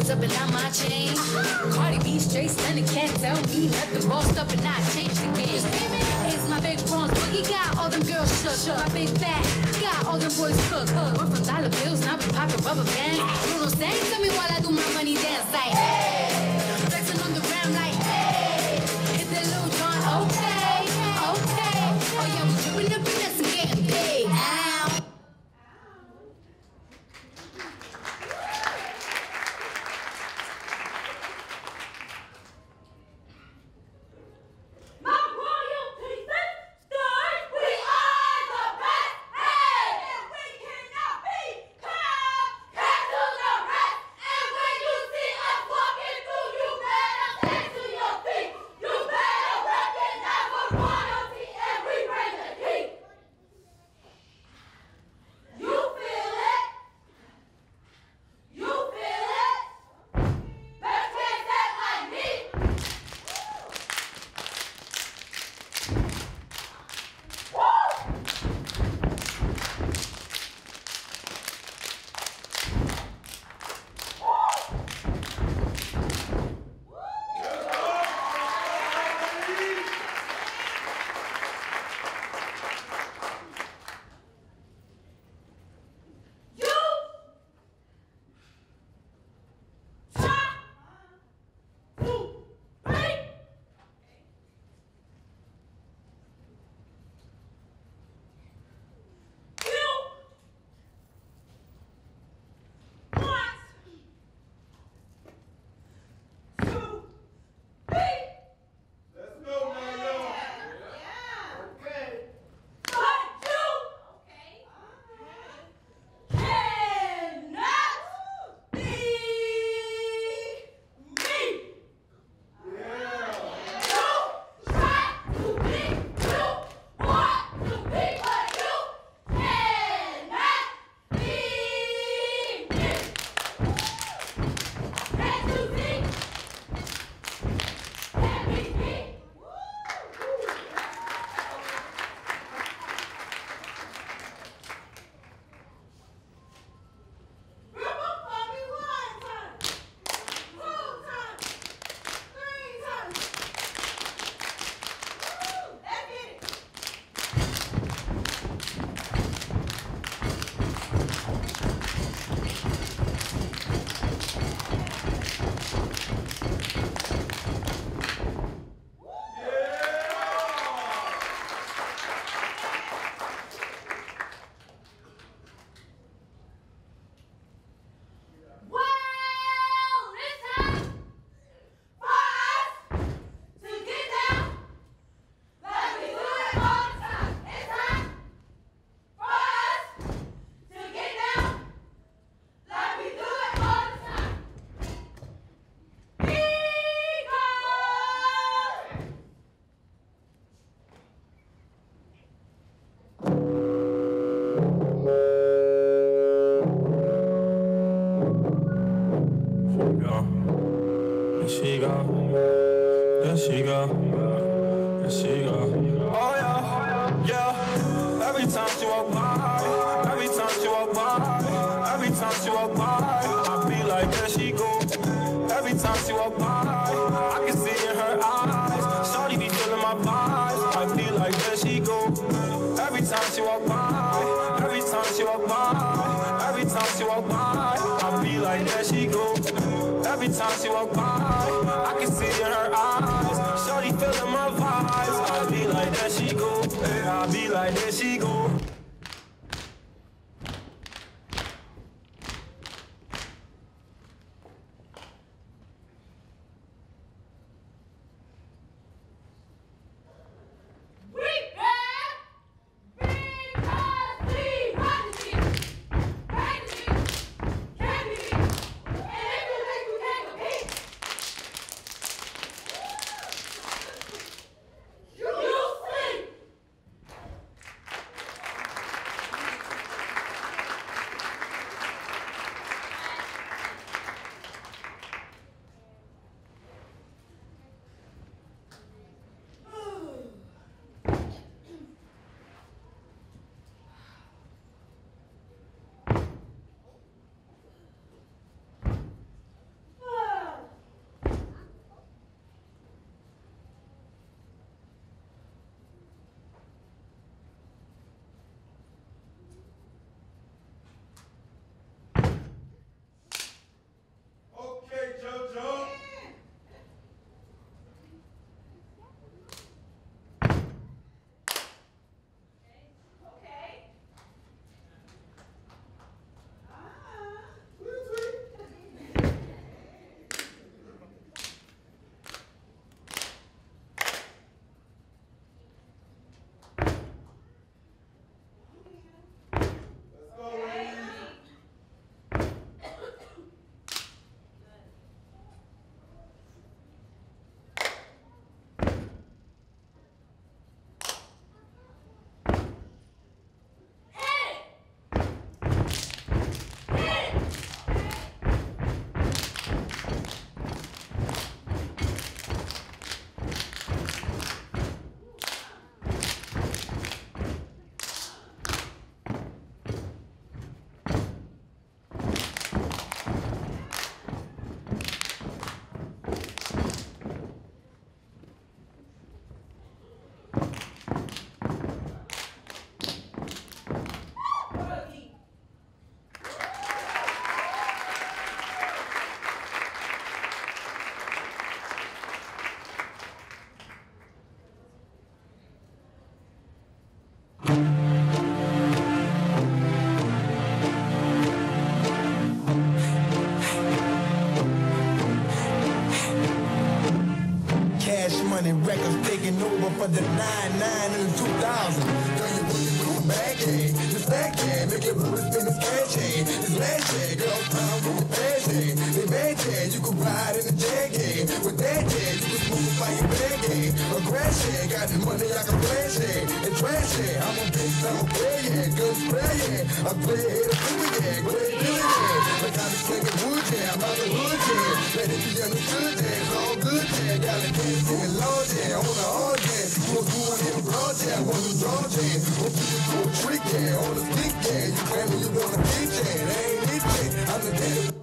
Benz up and down my chain. Cardi B straight stunning, can't tell me nothing. Bossed up and I changed the game. It's my big bronze boogie, got all them girls shook. My big fat, got all them boys cooked. We're from dollar bills, now we poppin' rubber bands. You know what I'm saying? Tell me while I do my money dance like, hey. Flexing on the gram like, hey. Hit that little John, okay, okay. Oh yeah, we drippin' up in this and getting paid. Ow. There she go, there she go. Oh yeah, yeah. Every time she walk by, every time she walk by, every time she walk by, I feel like there she go. Every time she walk by, I can see in her eyes. Shawty be feeling my vibes. I feel like there she go. Every time she walk by, every time she walk by, every time she walk by, I feel like there she go. Every time she walk by, I can see in her eyes. Shorty feeling my vibes. I be like, there she go. I be like, there she go. Money records taking over for the 99 and the 2000. Girl, you really with the bag, yeah. This bag, yeah. Make your booty spin this cash, yeah. This last, yeah. Girl, pound with the fast, yeah. They bad, yeah. You can ride in the jag, yeah. With that, yeah. You can smoke by your bag, yeah. A grass, yeah. Got this money I can flash, yeah. And trash, yeah. I'm a bitch, I'm a play, yeah. Good spray, yeah. I play ahead of you, yeah. Go ahead, do it, yeah. Like I be slinging wood, yeah. I'm out the hood, yeah. Let it be understood, yeah. It's all good, yeah. Got a dance, singing loud, yeah. On the hard, yeah. You was doing it broad, yeah. Want to draw, yeah. Want you to do a trick, yeah. On the stick, yeah. You claim you wanna teach, yeah. That ain't it, yeah. I'm the daddy.